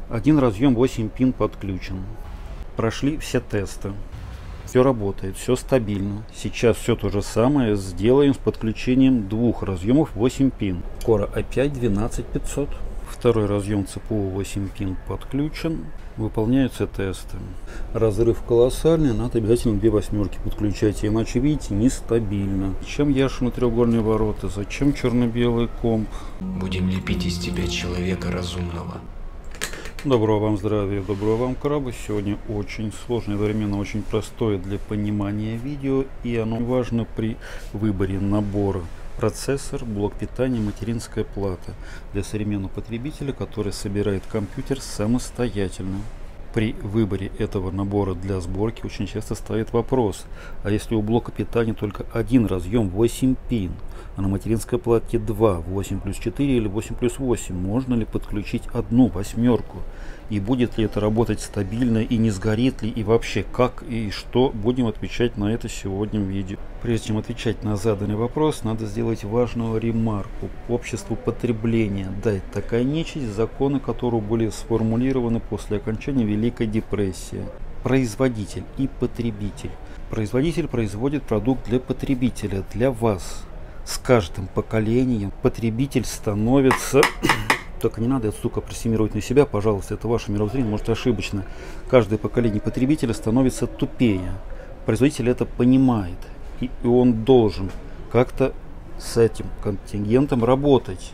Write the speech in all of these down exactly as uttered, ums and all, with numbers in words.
Один разъем восемь пин подключен. Прошли все тесты. Все работает, все стабильно. Сейчас все то же самое сделаем с подключением двух разъемов восемь пин. Core ай пять двенадцать пятьсот. Второй разъем цэ пэ у восемь пин подключен. Выполняются тесты. Разрыв колоссальный, надо обязательно две восьмерки подключать, иначе, видите, нестабильно. Зачем Яшину треугольные ворота? Зачем черно-белый комп? Будем лепить из тебя человека разумного. Доброго вам здравия, доброго вам краба. Сегодня очень сложное, одновременно очень простое для понимания видео, и оно важно при выборе набора. Процессор, блок питания, материнская плата для современного потребителя, который собирает компьютер самостоятельно. При выборе этого набора для сборки очень часто ставит вопрос: а если у блока питания только один разъем восемь пин, а на материнской плате два, восемь плюс четыре или восемь плюс восемь, можно ли подключить одну восьмерку? И будет ли это работать стабильно, и не сгорит ли, и вообще как и что? Будем отвечать на это сегодня в видео. Прежде чем отвечать на заданный вопрос, надо сделать важную ремарку. Обществу потребления дать такая нечисть, законы которого были сформулированы после окончания Великой депрессии. Производитель и потребитель. Производитель производит продукт для потребителя, для вас. С каждым поколением потребитель становится... Только не надо эту штуку аппроксимировать на себя, пожалуйста, это ваше мировоззрение, может ошибочно. Каждое поколение потребителя становится тупее. Производитель это понимает, и, и он должен как-то с этим контингентом работать.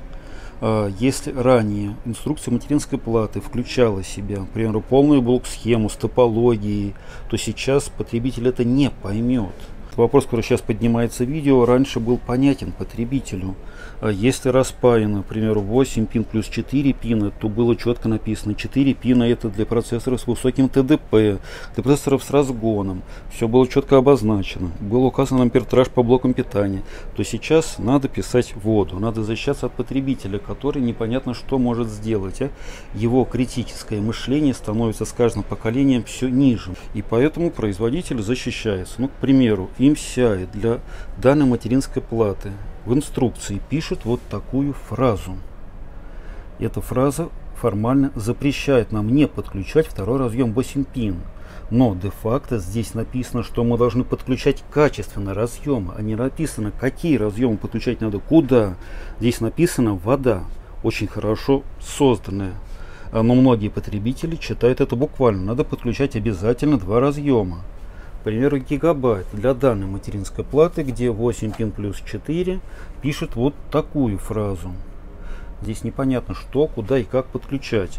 Если ранее инструкция материнской платы включала в себя, например, полную блок-схему с топологией, то сейчас потребитель это не поймет. Вопрос, который сейчас поднимается в видео, раньше был понятен потребителю. Если распаяно, например, восемь пин плюс четыре пина, то было четко написано: четыре пина это для процессоров с высоким тэ дэ пэ, для процессоров с разгоном. Все было четко обозначено. Был указан ампертраж по блокам питания. То сейчас надо писать воду, надо защищаться от потребителя, который непонятно что может сделать. А? Его критическое мышление становится с каждым поколением все ниже. И поэтому производитель защищается. Ну, к примеру, эм си ай для данной материнской платы в инструкции пишет вот такую фразу. Эта фраза формально запрещает нам не подключать второй разъем восемь пин. Но де-факто здесь написано, что мы должны подключать качественно разъемы, а не написано, какие разъемы подключать надо, куда. Здесь написано вода, очень хорошо созданная. Но многие потребители читают это буквально. Надо подключать обязательно два разъема. К примеру, гигабайт для данной материнской платы, где восемь пин плюс четыре, пишет вот такую фразу. Здесь непонятно, что, куда и как подключать.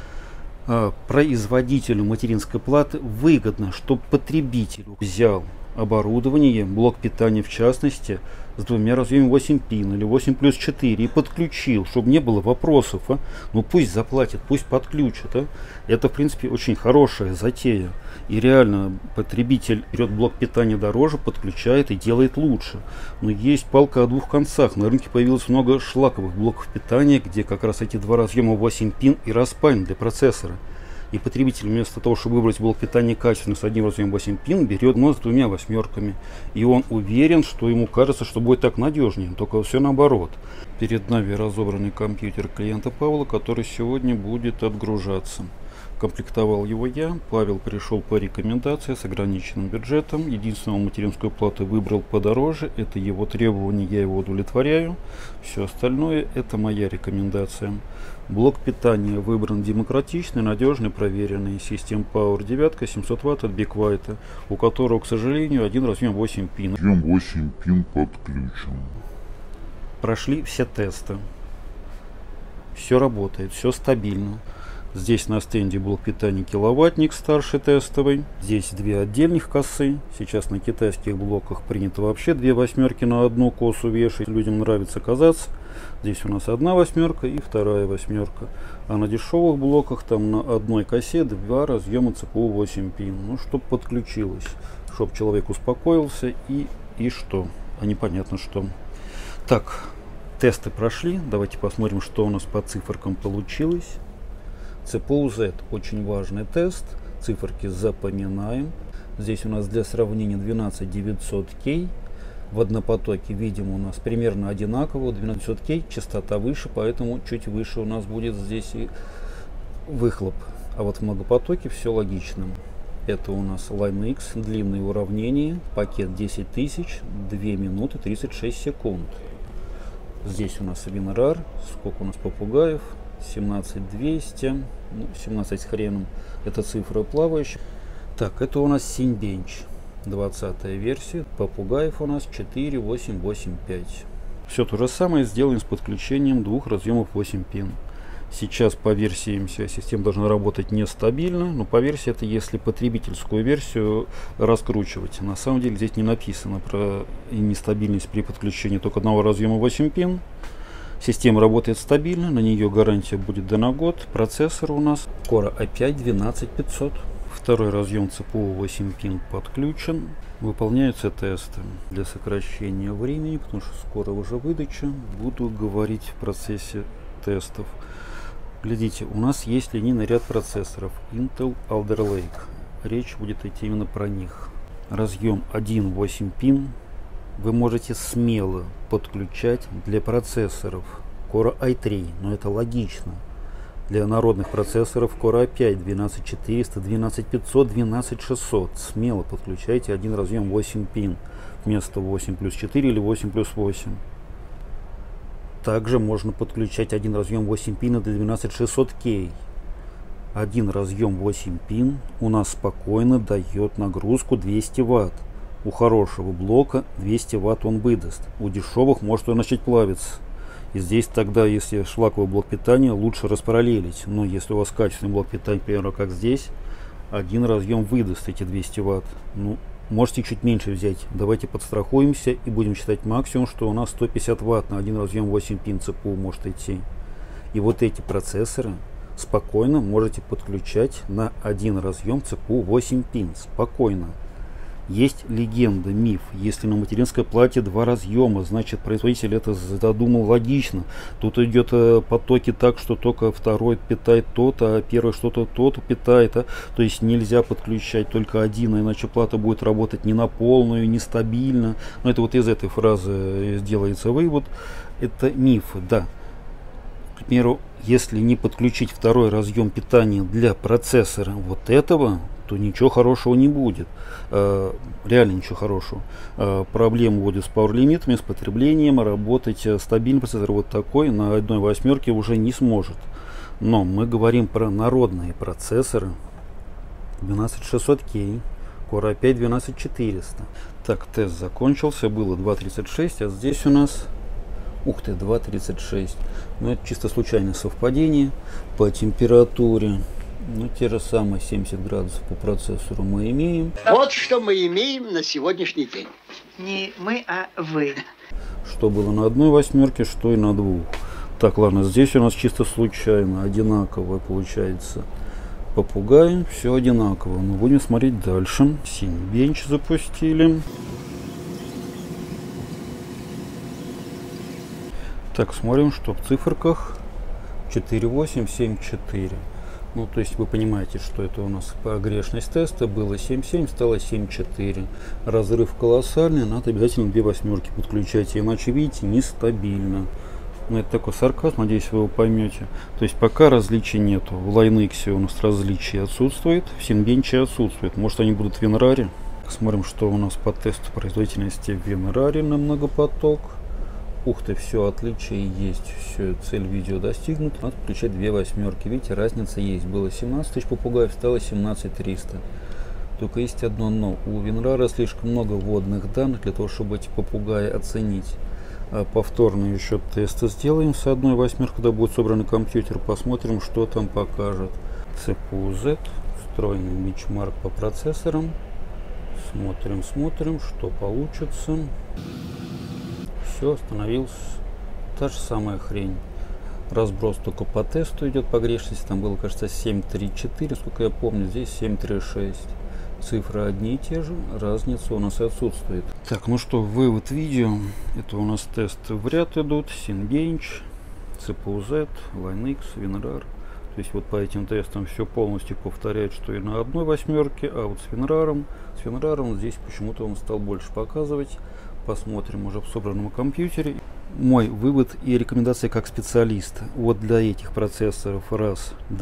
Производителю материнской платы выгодно, чтобы потребитель взял оборудование, блок питания в частности, с двумя разъемами восемь пин или восемь плюс четыре и подключил, чтобы не было вопросов. А? Ну пусть заплатит, пусть подключит. А? Это в принципе очень хорошая затея. И реально потребитель берет блок питания дороже, подключает и делает лучше. Но есть палка о двух концах. На рынке появилось много шлаковых блоков питания, где как раз эти два разъема восемь пин и распаян для процессора. И потребитель вместо того, чтобы выбрать блок питания качественно с одним разъемом восемь пин, берет но с двумя восьмерками. И он уверен, что ему кажется, что будет так надежнее. Только все наоборот. Перед нами разобранный компьютер клиента Павла, который сегодня будет отгружаться. Комплектовал его я. Павел пришел по рекомендации с ограниченным бюджетом. Единственную материнскую плату выбрал подороже. Это его требования, я его удовлетворяю. Все остальное это моя рекомендация. Блок питания выбран демократичный, надежный, проверенный. Систем Power девять семьсот ватт от BigWhite, у которого, к сожалению, один разъем восемь пин. Разъем восемь пин подключен. Прошли все тесты. Все работает, все стабильно. Здесь на стенде блок питания киловаттник старший тестовый. Здесь две отдельных косы. Сейчас на китайских блоках принято вообще две восьмерки на одну косу вешать. Людям нравится казаться. Здесь у нас одна восьмерка и вторая восьмерка. А на дешевых блоках там на одной косе два разъема цэ пэ у восемь пин. Ну, чтобы подключилось. Чтобы человек успокоился и, и что. А непонятно что. Так, тесты прошли. Давайте посмотрим, что у нас по циферкам получилось. цэ пэ у зет очень важный тест, циферки запоминаем. Здесь у нас для сравнения двенадцать девятьсот кей. В однопотоке видим у нас примерно одинаково. двенадцать девятьсот кей, частота выше, поэтому чуть выше у нас будет здесь и выхлоп. А вот в многопотоке все логично. Это у нас Line-X, длинные уравнения, пакет десять тысяч, две минуты тридцать шесть секунд. Здесь у нас WinRAR, сколько у нас попугаев, семнадцать двести, ну, семнадцать с хреном, это цифра плавающая. Так, это у нас Cinebench, двадцатая версия, попугаев у нас четыре восемь восемь пять. Все то же самое сделаем с подключением двух разъемов восемь пин. Сейчас по версии эм си ай система должна работать нестабильно, но по версии это если потребительскую версию раскручивать. На самом деле здесь не написано про нестабильность при подключении только одного разъема восемь пин. Система работает стабильно, на нее гарантия будет на год. Процессор у нас Core ай пять двенадцать пятьсот. Второй разъем цэ пэ у восемь пин подключен. Выполняются тесты. Для сокращения времени, потому что скоро уже выдача, буду говорить в процессе тестов. Глядите, у нас есть линейный ряд процессоров Intel Alder Lake. Речь будет идти именно про них. Разъем один восемь пин вы можете смело подключать для процессоров Core ай три, но это логично. Для народных процессоров Core ай пять двенадцать четыреста, двенадцать пятьсот, двенадцать шестьсот. Смело подключайте один разъем восемь пин вместо восемь плюс четыре или восемь плюс восемь. Также можно подключать один разъем восемь пин для двенадцать шестьсот кей. Один разъем восемь пин у нас спокойно дает нагрузку двести ватт. У хорошего блока двести ватт он выдаст. У дешевых может он начать плавиться. И здесь тогда, если шлаковый блок питания, лучше распараллелить. Но если у вас качественный блок питания, например, как здесь, один разъем выдаст эти двести ватт. Ну, можете чуть меньше взять. Давайте подстрахуемся и будем считать максимум, что у нас сто пятьдесят ватт на один разъем восемь пин цэ пэ у может идти. И вот эти процессоры спокойно можете подключать на один разъем цэ пэ у восемь пин. Спокойно. Есть легенда, миф. Если на материнской плате два разъема, значит производитель это задумал логично. Тут идет э, потоки так, что только второй питает тот, а первый что-то тот питает. А? То есть нельзя подключать только один, иначе плата будет работать не на полную, нестабильно. Но это вот из этой фразы делается вывод. Это миф, да. К примеру, если не подключить второй разъем питания для процессора вот этого, то ничего хорошего не будет. Э, реально ничего хорошего. Э, проблемы будет с пауэр-лимитами, с потреблением. Работать стабильный процессор вот такой на одной восьмерке уже не сможет. Но мы говорим про народные процессоры двенадцать шестьсот кей, Core ай пять двенадцать четыреста. Так, тест закончился. Было два тридцать шесть, а здесь у нас... Ух ты, два тридцать шесть. Но это чисто случайное совпадение. По температуре, ну, те же самые семьдесят градусов по процессору мы имеем. Вот что мы имеем на сегодняшний день. Не мы, а вы. Что было на одной восьмерке, что и на двух. Так, ладно, здесь у нас чисто случайно одинаковое получается. Попугай, все одинаково. Но будем смотреть дальше. Cinebench запустили. Так, смотрим, что в циферках четыре восемь семь четыре. Ну, то есть вы понимаете, что это у нас погрешность теста. Было семь семь, стало семь четыре. Разрыв колоссальный, надо обязательно две восьмерки подключать, иначе, видите, нестабильно. Ну, это такой сарказм, надеюсь, вы его поймете. То есть пока различий нету. В Line-X у нас различия отсутствует, в Cinebench отсутствует. Может, они будут в WinRAR. Смотрим, что у нас по тесту производительности в WinRAR на многопоток. Ух ты, все, отличие есть, все, цель видео достигнута. Надо включать две восьмерки. Видите, разница есть. Было семнадцать тысяч попугаев, стало семнадцать триста. Только есть одно но. У WinRAR слишком много вводных данных для того, чтобы эти попугаи оценить. А повторно еще тесты сделаем с одной восьмеркой, когда будет собран компьютер. Посмотрим, что там покажет. цэ пэ у зет, встроенный бичмарк по процессорам. Смотрим, смотрим, что получится. Все, остановился. Та же самая хрень. Разброс только по тесту идет погрешность. Там было, кажется, семь три четыре, сколько я помню. Здесь семь три шесть. Цифры одни и те же, разница у нас отсутствует. Так, ну что, вывод видео. Это у нас тесты в ряд идут. Cinebench, цэ пэ у зет, Line-X, WinRAR. То есть вот по этим тестам все полностью повторяет, что и на одной восьмерке. А вот с WinRAR, с WinRAR здесь почему-то он стал больше показывать. Посмотрим уже в собранном компьютере. Мой вывод и рекомендация как специалиста. Вот для этих процессоров раз, два,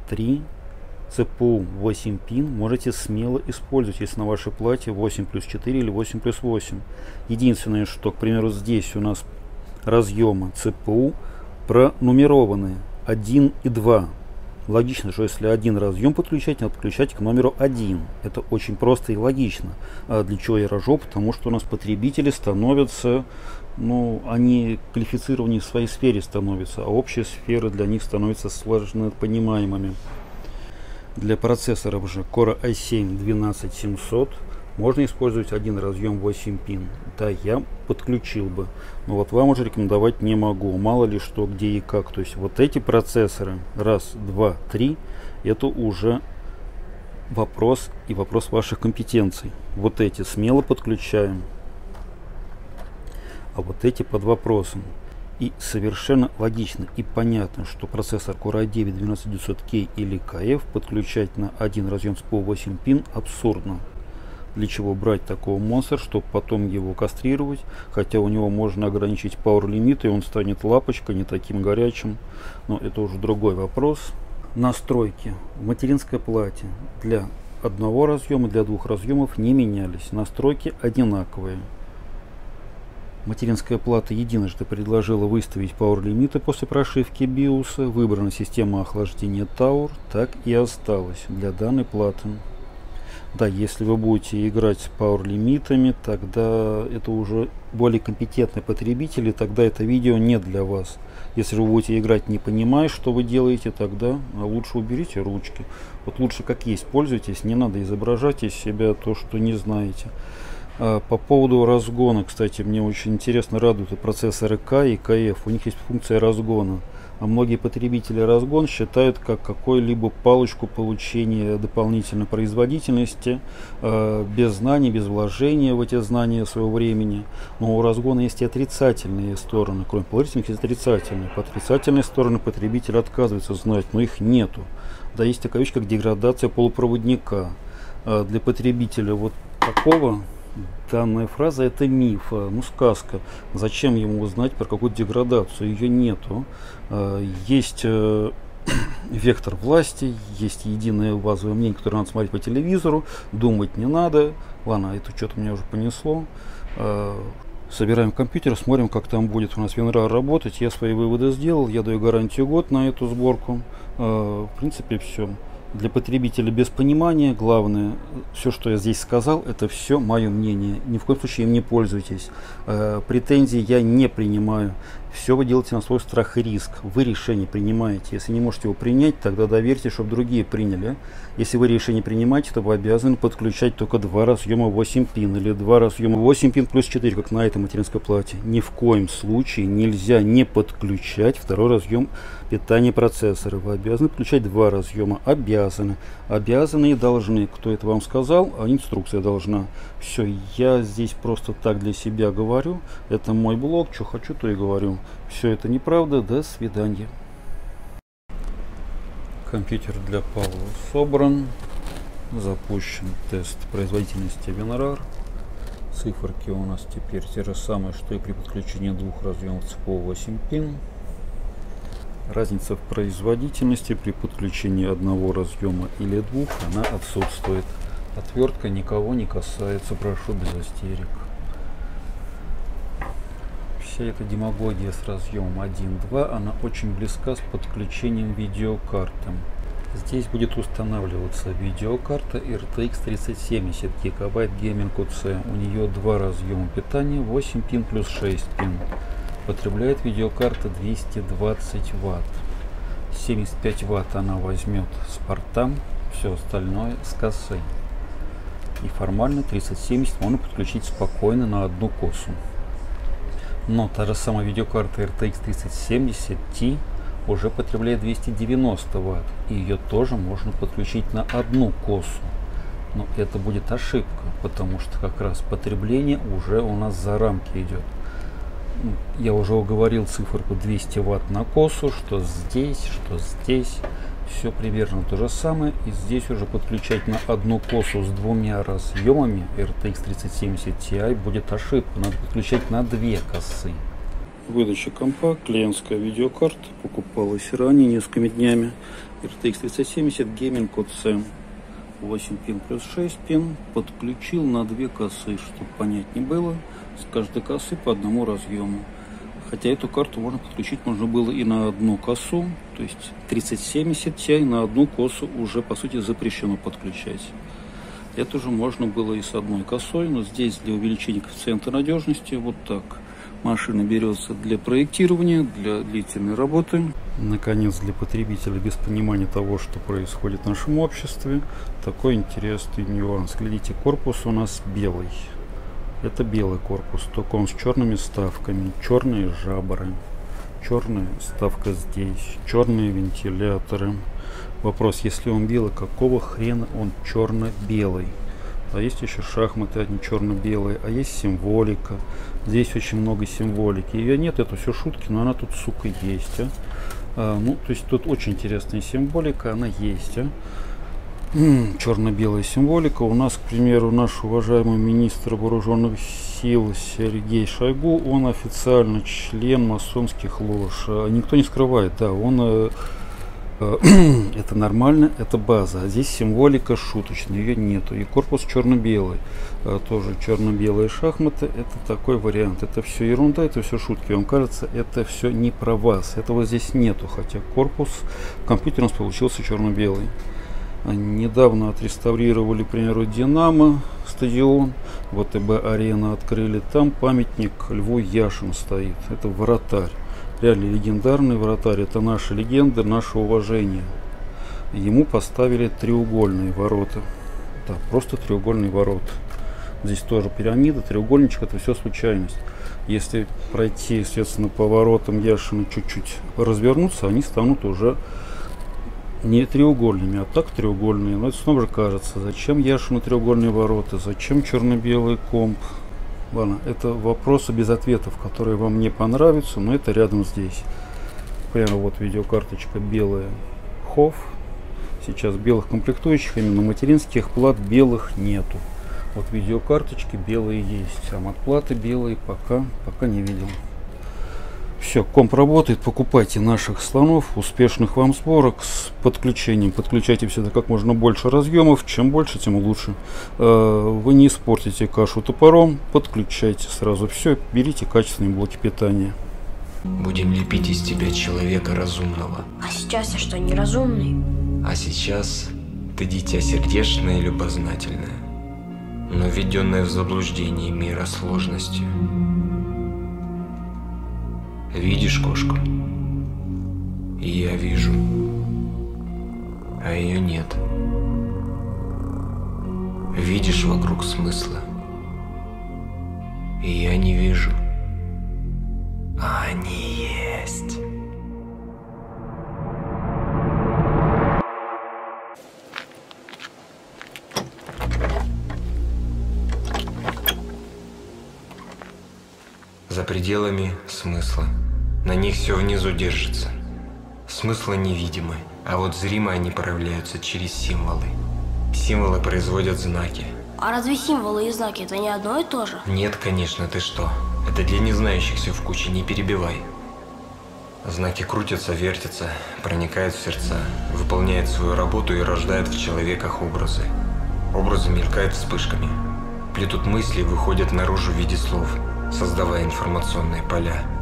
три. цэ пэ у восемь пин можете смело использовать, если на вашей плате восемь плюс четыре или восемь плюс восемь. Единственное, что, к примеру, здесь у нас разъемы цэ пэ у пронумерованные один и два. Логично, что если один разъем подключать, надо подключать к номеру один. Это очень просто и логично. А для чего я рожу? Потому что у нас потребители становятся, ну, они квалифицированнее в своей сфере становятся, а общая сфера для них становится сложно понимаемыми. Для процессоров же Core ай семь двенадцать семьсот можно использовать один разъем восемь пин. Да, я подключил бы, но вот вам уже рекомендовать не могу. Мало ли что, где и как. То есть вот эти процессоры, раз, два, три, это уже вопрос и вопрос ваших компетенций. Вот эти смело подключаем, а вот эти под вопросом. И совершенно логично и понятно, что процессор Core ай девять двенадцать девятьсот кей или кей эф подключать на один разъем цэ пэ у восемь пин абсурдно. Для чего брать такого монстра, чтобы потом его кастрировать, хотя у него можно ограничить power лимит, и он станет лапочкой, не таким горячим. Но это уже другой вопрос. Настройки в материнской плате для одного разъема, для двух разъемов не менялись. Настройки одинаковые. Материнская плата единожды предложила выставить power лимиты после прошивки биоса. Выбрана система охлаждения Tower, так и осталось для данной платы. Да, если вы будете играть с power лимитами, тогда это уже более компетентные потребители, тогда это видео не для вас. Если же вы будете играть, не понимая, что вы делаете, тогда лучше уберите ручки. Вот лучше как есть пользуйтесь, не надо изображать из себя то, что не знаете. По поводу разгона, кстати, мне очень интересно радуют и процессоры K и кей эф. У них есть функция разгона. А многие потребители разгон считают как какую-либо палочку получения дополнительной производительности, э, без знаний, без вложения в эти знания своего времени. Но у разгона есть и отрицательные стороны. Кроме положительных, есть отрицательные. По отрицательной стороне потребитель отказывается знать, но их нету. Да, есть такая вещь, как деградация полупроводника. Э, для потребителя вот такого данная фраза — это миф, ну сказка. Зачем ему узнать про какую-то деградацию? Ее нету. Есть вектор власти, есть единое базовое мнение, которое надо смотреть по телевизору, думать не надо. Ладно, это что-то меня уже понесло. Собираем компьютер, смотрим, как там будет у нас WinRAR работать. Я свои выводы сделал, я даю гарантию год на эту сборку. В принципе, все. Для потребителя без понимания главное, все, что я здесь сказал, это все мое мнение. Ни в коем случае им не пользуйтесь. Э, претензий я не принимаю. Все вы делаете на свой страх и риск. Вы решение принимаете. Если не можете его принять, тогда доверьте, чтобы другие приняли. Если вы решение принимаете, то вы обязаны подключать только два разъема восемь пин или два разъема восемь пин плюс четыре, как на этой материнской плате. Ни в коем случае нельзя не подключать второй разъем питания процессора. Вы обязаны подключать два разъема. Обязаны. Обязаны и должны. Кто это вам сказал? А инструкция должна. Все, я здесь просто так для себя говорю. Это мой блог. Что хочу, то и говорю. Все это неправда. До свидания. Компьютер для Павла собран. Запущен тест производительности WinRAR. Циферки у нас теперь те же самые, что и при подключении двух разъемов цэ пэ у восемь пин. Разница в производительности при подключении одного разъема или двух, она отсутствует. Отвертка никого не касается, прошу без истерик. Вся эта демагогия с разъемом один-два, она очень близка с подключением видеокарты. Здесь будет устанавливаться видеокарта эр тэ икс тридцать семьдесят гигабайт Gaming ю си. У нее два разъема питания, восемь пин плюс шесть пин. Потребляет видеокарта двести двадцать ватт. семьдесят пять ватт она возьмет с порта, все остальное с косы. И формально тридцать семьдесят можно подключить спокойно на одну косу. Но та же самая видеокарта эр тэ икс тридцать семьдесят ти уже потребляет двести девяносто ватт. И ее тоже можно подключить на одну косу. Но это будет ошибка, потому что как раз потребление уже у нас за рамки идет. Я уже уговорил циферку двести ватт на косу, что здесь, что здесь. Все примерно то же самое. И здесь уже подключать на одну косу с двумя разъемами эр тэ икс тридцать семьдесят ти будет ошибка. Надо подключать на две косы. Выдача компа, клиентская видеокарта, покупалась ранее несколькими днями. эр тэ икс тридцать семьдесят Gaming код сэм. восемь пин плюс шесть пин. Подключил на две косы, чтобы понять не было. С каждой косы по одному разъему. Хотя эту карту можно подключить можно было и на одну косу. То есть тридцать семьдесят Ti на одну косу уже по сути запрещено подключать. Это же можно было и с одной косой, но здесь для увеличения коэффициента надежности вот так. Машина берется для проектирования, для длительной работы. Наконец, для потребителя без понимания того, что происходит в нашем обществе, такой интересный нюанс. Глядите, корпус у нас белый. Это белый корпус, только он с черными вставками, черные жабры, черная вставка здесь, черные вентиляторы. Вопрос, если он белый, какого хрена он черно-белый? А есть еще шахматы, одни черно-белые, а есть символика. Здесь очень много символики. Ее нет, это все шутки, но она тут, сука, есть. А? А, ну, то есть тут очень интересная символика, она есть. А? Черно-белая символика. У нас, к примеру, наш уважаемый министр вооруженных сил Сергей Шойгу, он официально член масонских лож. Никто не скрывает, да, он... Это нормально, это база. А здесь символика шуточная, ее нету. И корпус черно-белый. А тоже черно-белые шахматы. Это такой вариант. Это все ерунда, это все шутки. Вам кажется, это все не про вас. Этого здесь нету. Хотя корпус компьютер у нас получился черно-белый. Недавно отреставрировали, к примеру, Динамо стадион. вэ тэ бэ-арена открыли. Там памятник Льву Яшину стоит. Это вратарь. Реально легендарный вратарь. Это наша легенда, наше уважение. Ему поставили треугольные ворота. Да, просто треугольные ворота. Здесь тоже пирамида, треугольничек, это все случайность. Если пройти, естественно, по воротам Яшина чуть-чуть развернуться, они станут уже не треугольными, а так треугольные. Но это снова же кажется, зачем Яшину треугольные ворота, зачем черно-белый комп? Ладно, это вопросы без ответов, которые вам не понравятся, но это рядом здесь. Прямо вот видеокарточка белая хофф. Сейчас белых комплектующих, именно материнских плат белых нету. Вот видеокарточки белые есть, а матплаты белые пока, пока не видел. Все, комп работает, покупайте наших слонов, успешных вам сборок с подключением. Подключайте всегда как можно больше разъемов, чем больше, тем лучше. Вы не испортите кашу топором, подключайте сразу все, берите качественные блоки питания. Будем лепить из тебя человека разумного. А сейчас я что, неразумный? А сейчас ты дитя сердечное и любознательное, но введенное в заблуждение мира сложностью. Видишь кошку? И я вижу, а ее нет. Видишь вокруг смысла? И я не вижу, а они есть. За пределами смысла. На них все внизу держится. Смыслы невидимы, а вот зримо они проявляются через символы. Символы производят знаки. А разве символы и знаки это не одно и то же? Нет, конечно, ты что? Это для незнающихся в куче, не перебивай. Знаки крутятся, вертятся, проникают в сердца, выполняют свою работу и рождают в человеках образы. Образы мелькают вспышками, плетут мысли и выходят наружу в виде слов, создавая информационные поля.